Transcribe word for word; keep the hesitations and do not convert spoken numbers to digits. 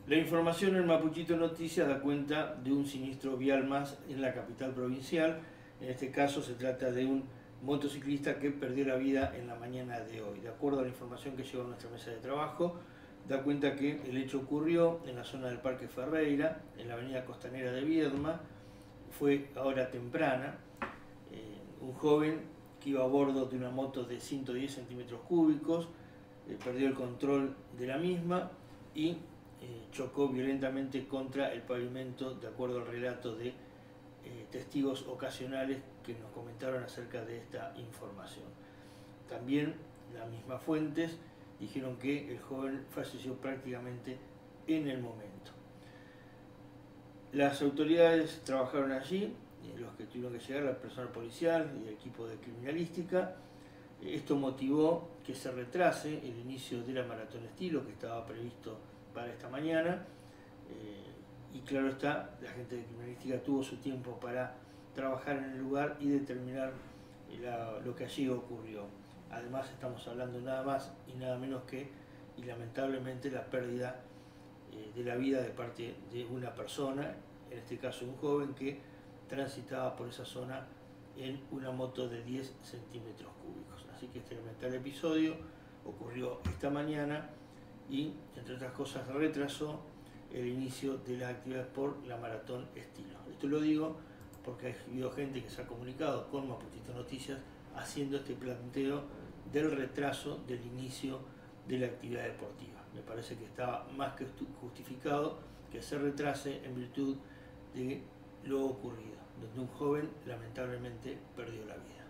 La información en Mapuchito Noticias da cuenta de un siniestro vial más en la capital provincial. En este caso se trata de un motociclista que perdió la vida en la mañana de hoy. De acuerdo a la información que llegó a nuestra mesa de trabajo, da cuenta que el hecho ocurrió en la zona del Parque Ferreira, en la avenida costanera de Viedma. Fue a hora temprana. Eh, un joven que iba a bordo de una moto de ciento diez centímetros cúbicos, eh, perdió el control de la misma y Eh, chocó violentamente contra el pavimento, de acuerdo al relato de eh, testigos ocasionales que nos comentaron acerca de esta información. También las mismas fuentes dijeron que el joven falleció prácticamente en el momento. Las autoridades trabajaron allí, eh, los que tuvieron que llegar, el personal policial y el equipo de criminalística. Esto motivó que se retrase el inicio de la maratón estilo que estaba previsto para esta mañana, eh, y claro está, la gente de criminalística tuvo su tiempo para trabajar en el lugar y determinar la, lo que allí ocurrió. Además estamos hablando nada más y nada menos que, y lamentablemente, la pérdida eh, de la vida de parte de una persona, en este caso un joven que transitaba por esa zona en una moto de diez centímetros cúbicos. Así que este lamentable episodio ocurrió esta mañana y, entre otras cosas, retrasó el inicio de las actividades por la maratón estilo. Esto lo digo porque ha habido gente que se ha comunicado con Mapuchito Noticias haciendo este planteo del retraso del inicio de la actividad deportiva. Me parece que estaba más que justificado que se retrase en virtud de lo ocurrido, donde un joven lamentablemente perdió la vida.